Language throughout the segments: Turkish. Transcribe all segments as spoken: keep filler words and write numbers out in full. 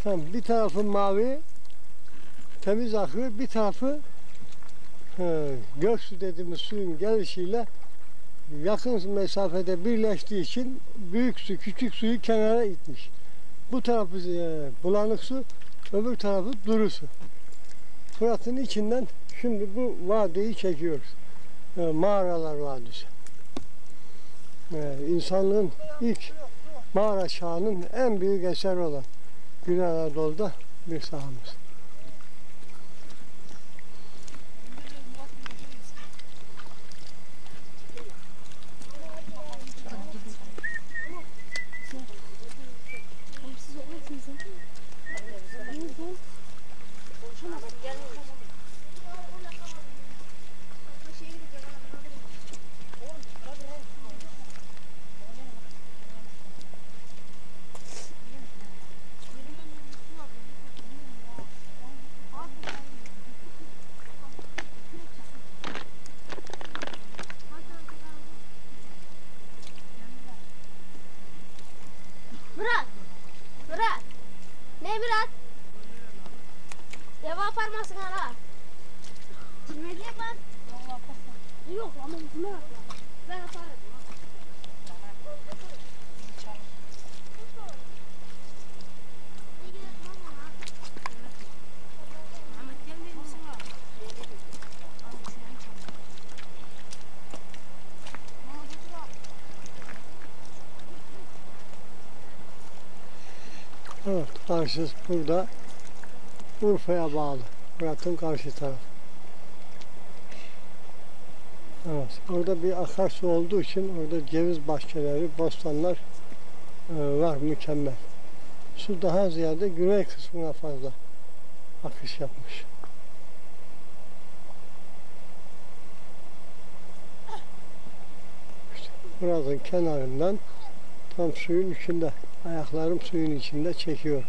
Tamam, bir tarafı mavi, temiz akıyor, bir tarafı he, göksu dediğimiz suyun gelişiyle yakın mesafede birleştiği için büyük su, küçük suyu kenara itmiş. Bu tarafı e, bulanık su, öbür tarafı duru su. Fırat'ın içinden şimdi bu vadiyi çekiyoruz. E, Mağaralar Vadisi. E, insanlığın ilk mağara çağının en büyük eseri olan Güney Anadolu'da bir sahamız. Murat! Murat! Ne Murat? Devam yaparmasın hala. Çilmedi yapar. Yok ama bunu yap. Ben yaparım. Evet, karşısı burada Urfa'ya bağlı. Fırat'ın karşı tarafı. Evet, orada bir akarsu olduğu için orada ceviz bahçeleri, bostanlar e, var, mükemmel. Su daha ziyade güney kısmına fazla akış yapmış. İşte Fırat'ın kenarından tam suyun içinde, ayaklarım suyun içinde çekiyor.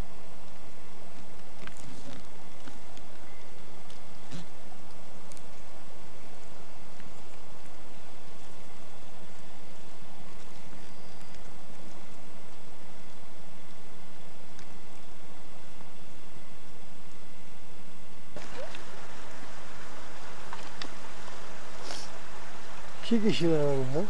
İki kişiler oynuyor.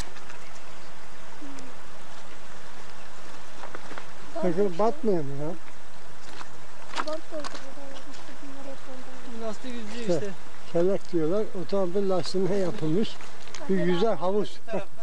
Peki batmıyor mu ya? Lastik yüzüyor işte. Kelek diyorlar. Otomobil lastiğine yapılmış bir güzel havuz.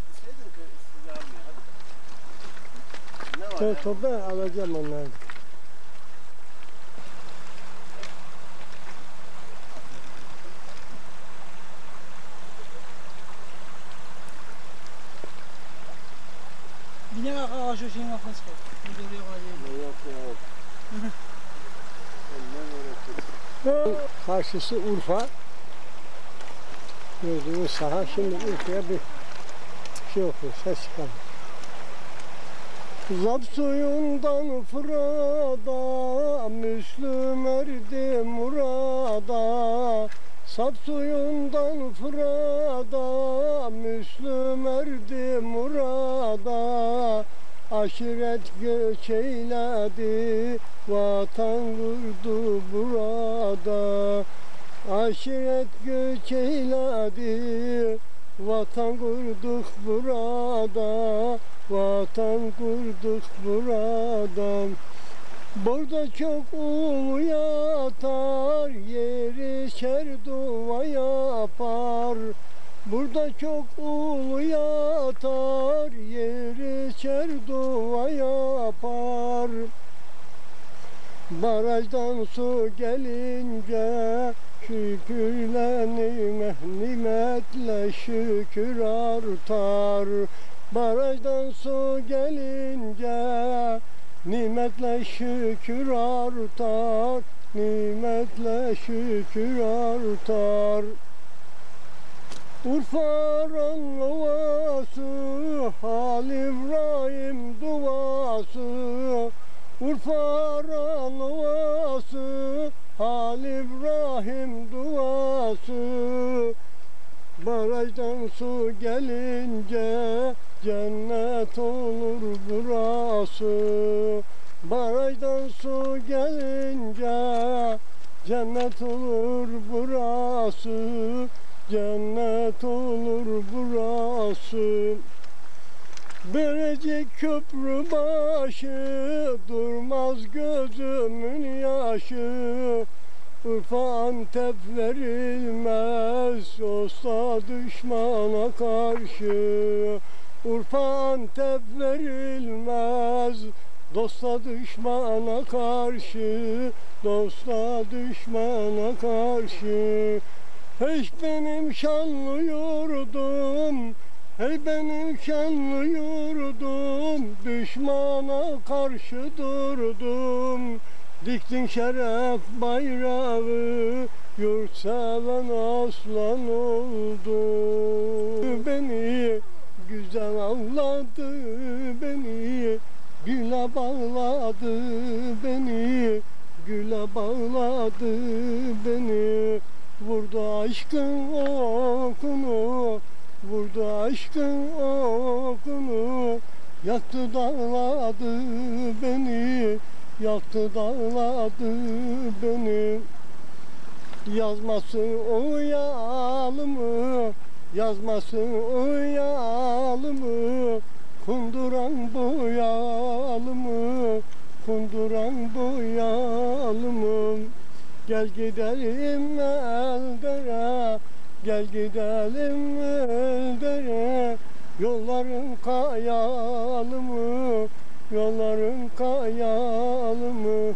Ben topu alacağım onları. Bir ne ağaç o şeyin kafası var. Karşısı Urfa. Gördüğünüz saha. Şimdi Urfa'ya bir şey okuyor, ses çıkarıyor. Zap suyundan Fırat'a, Müslüm erdi murada. Sap suyundan Fırat'a, Müslüm erdi murada. Aşiret göç eyledi, vatan kurdu burada. Aşiret göç eyledi, vatan kurduk burada. Vatan kurduk buradan. Burada çok ulu yatar, yeri şer duva yapar. Burada çok ulu yatar, yeri şer duva yapar. Barajdan su gelince şükürle nimet, nimetle şükür artar. Barajdan su gelince nimetle şükür artar. Nimetle şükür artar. Urfa'nın ovası, Hal İbrahim duası. Urfa'nın ovası, Hal İbrahim duası. Barajdan su gelince cennet olur burası. Barajdan su gelince cennet olur burası, cennet olur burası. Birecik köprü başı, durmaz gözümün yaşı. Urfa Antep verilmez, dosta düşmana karşı. Urfa Antep verilmez, dosta düşmana karşı, dosta düşmana karşı. Hey benim şanlı yurdum, hey benim şanlı yurdum, düşmana karşı durdum. Diktin şeref bayrağı, yurtseven aslan oldu. Beni güzel avladı, beni güle bağladı, beni güle bağladı, beni vurdu aşkın okunu, vurdu aşkın okunu, yaktı dağladı beni, yaktı dağladı beni. Yazmasın uyalı mı, yazmasın uyalı mı, kunduran boyalı mı, kunduran boyalı mı? Gel gidelim eldere, gel gidelim eldere, yolların kayalı mı, yolların kayalı mı?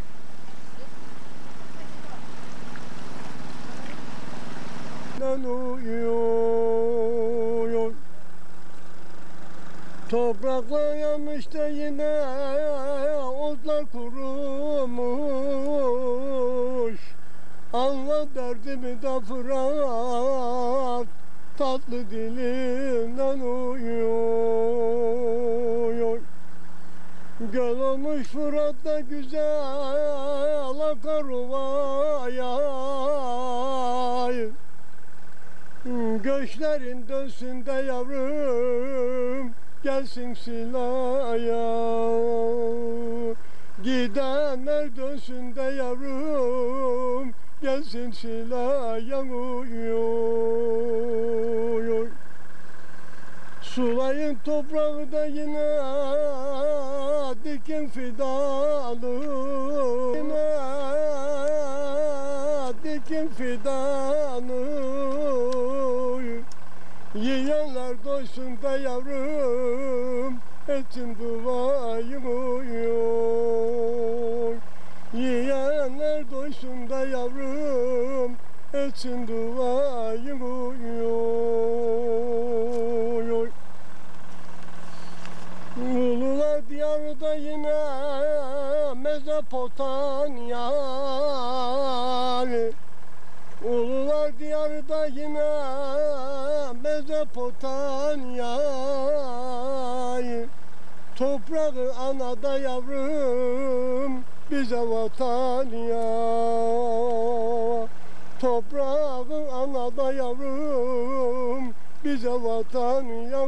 Uyuyor. Topraklar yanmış da yine otlar kurumuş. Anla derdimi de Fırat, tatlı dilinden uyuyor. Göl olmuş Fırat da güzel akar ovaya. Göçlerin dönsün de yavrum, gelsin silaya. Gidenler dönsün de yavrum, gelsin silaya uyuyor. Sulayın toprağı da yine dikin fidanı, yine dikin fidanı. Yiyenler doysun da yavrum, etsin duayı uyuyor. Yiyenler doysun da yavrum, etsin duayı uyuyor. Ulular diyarı da yine Mezopotamya. Ulular diyarı da yine Mezopotamya. Toprağı anada yavrum, bize vatan ya. Toprağı anada yavrum, bize vatan ya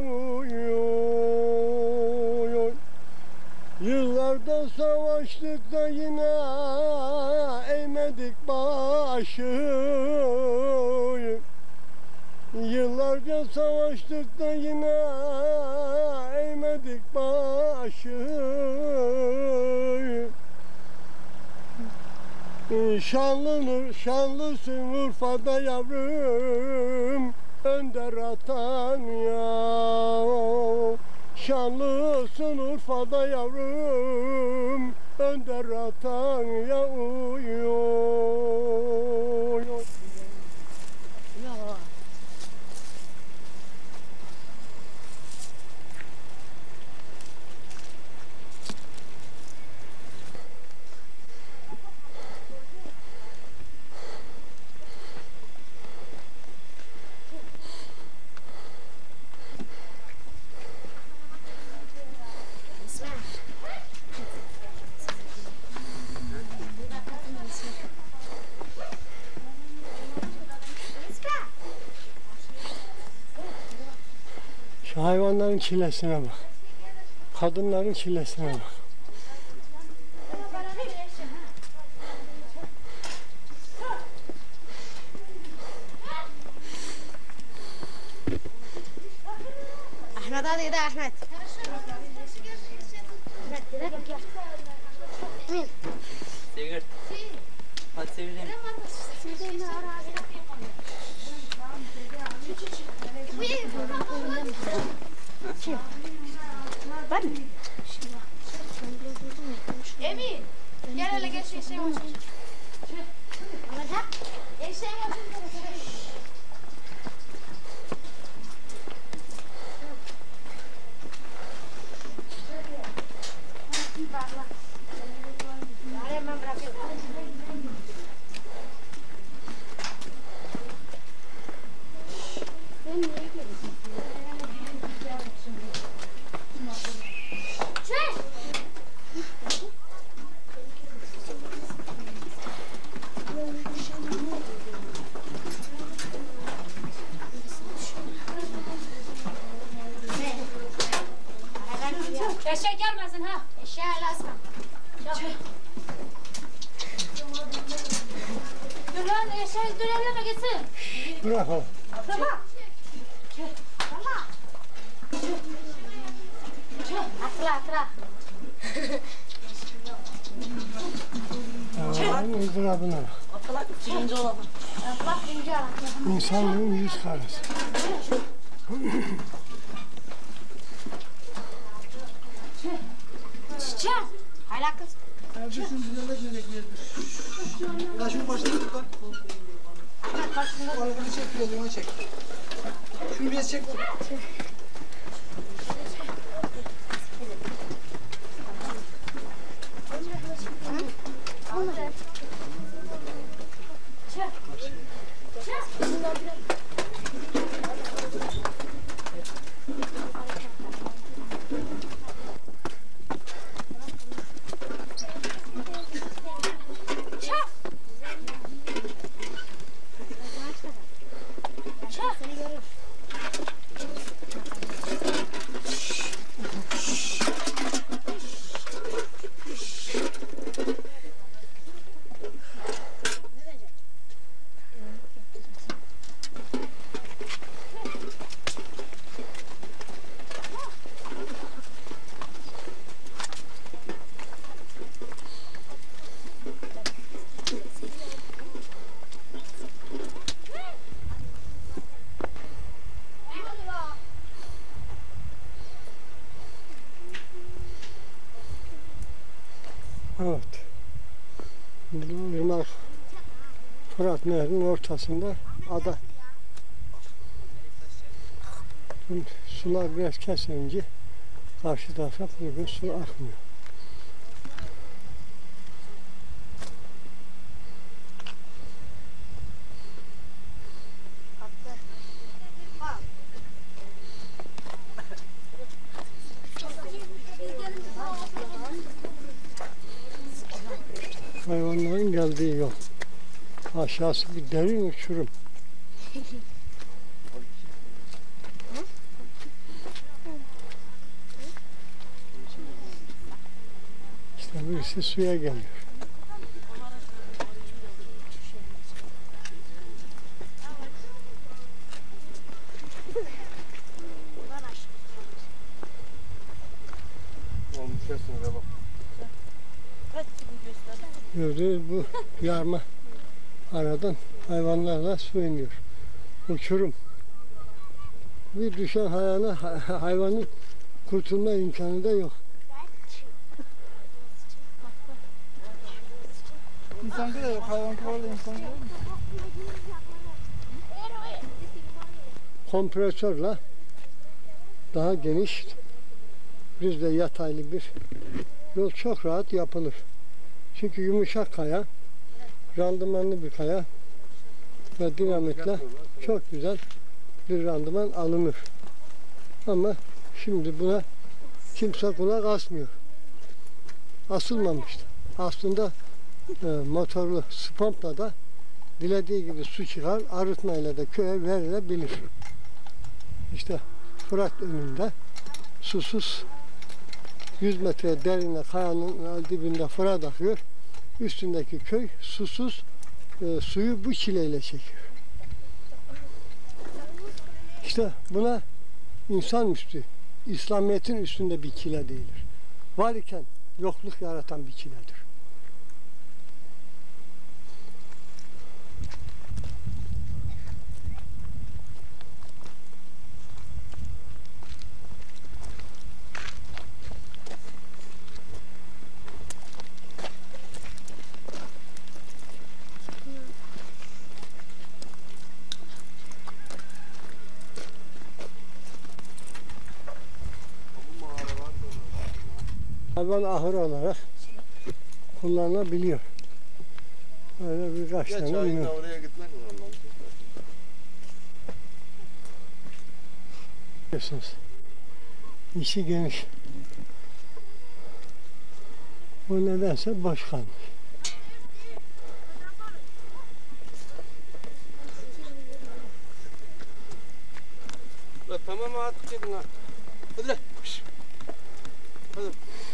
uyuyor. Yıllardan savaştık da yine eğmedik başı. Yıllarca savaştık da yine eğmedik başı. Şanlı, şanlısın Urfa'da yavrum, önder atan ya. Şanlısın Urfa'da yavrum, önder atan ya uyuyor. Şu hayvanların çilesine bak. Kadınların çilesine bak. Ahmet. Ahmet direkt gel. Emin. Sevgir. Hadi seviyorum. Ben mi? Emin. Gel hele gel şey şey olsun. Ahmet ha? Eşeğin olsun. Eşek gelmesin ha. Eşeğe lazım. Dur lan eşek dur elleme gitsin. Bırak o. Tamam. Atla atla. Allah'ın ızdırabına bak. Atalak birinci olalım. Atla birinci atla. İnsanlığın yüz karası. Çiçek. Hala kız. Kardeşim güzel etmeyecek bir. Ya şunu başına tut lan. Ahmet başında. Arabanı çek biraz ona çek. Şunu biraz çek. Seni görür. Evet. Bu ırmak Fırat Nehri'nin ortasında ada. Bütün sular biraz kesince karşı tarafa bugün su akmıyor. Hayvanların geldiği yol. Aşağısı bir derin uçurum. İşte birisi suya geliyor. Gördüğünüz bu yarma aradan hayvanlarla su iniyor. Uçurum. Bir düşen hayvana, hayvanın kurtulma imkanı da yok. İnsan da yok. Hayvan ki orada insan yok. Kompresörle daha geniş, düzde yataylı bir yol çok rahat yapılır. Çünkü yumuşak kaya, randımanlı bir kaya ve dinamitle çok güzel bir randıman alınır. Ama şimdi buna kimse kulak asmıyor. Asılmamıştı. Aslında e, motorlu spompla da dilediği gibi su çıkar, arıtmayla da köye verilebilir. İşte Fırat önünde susuz yüz metre derine kayanın dibinde Fırat akıyor. Üstündeki köy susuz e, suyu bu çileyle çekiyor. İşte buna insanüstü İslamiyet'in üstünde bir kile değildir. Var iken yokluk yaratan bir kiledir. Hayvan ahırı olarak kullanılabiliyor. Öyle birkaç Geç tane ayında minor. oraya gitmek zorunda. Biliyorsunuz. İşi geniş. Bu nedense boş kalmış. La tamam artık gidin ha. Hadi lan. Şşş. Hadi.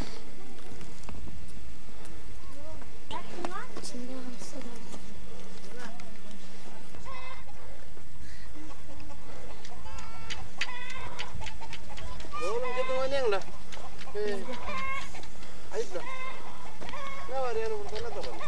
Oğlum gidin oynayın la. Ee, ayıp la. Ne var yani burada ne da var?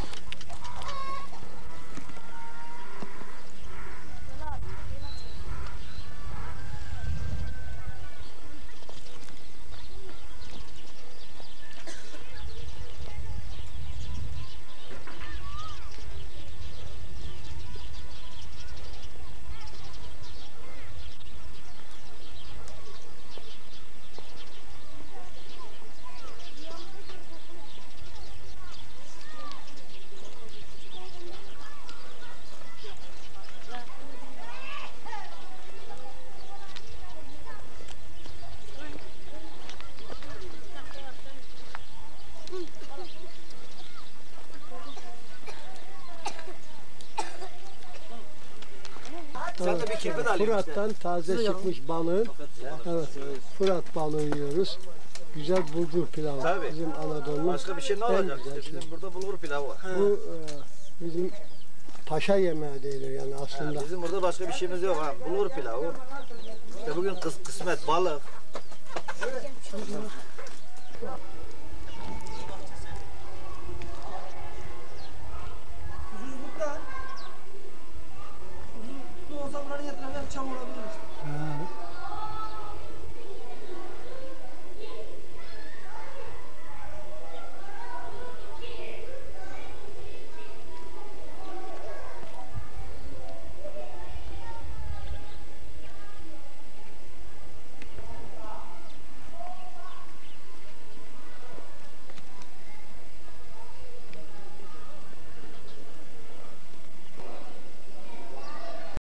Sen de bir kirpi de alayım işte. Fırat'tan taze çıkmış balığın, evet, Fırat balığı yiyoruz. Güzel bulgur pilavı. Tabii. Bizim Anadolu'nun Başka bir şey ne en olacak güzel işte. şey. Bizim burada bulgur pilavı var. Bu e, bizim paşa yemeği değildir yani aslında. Ha, bizim burada başka bir şeyimiz yok ha. Bulgur pilavı. İşte bugün kıs kısmet balık. Uzunlukta. Uzunlukta olsa buranın etrafı hep çam olabilir işte. Ha.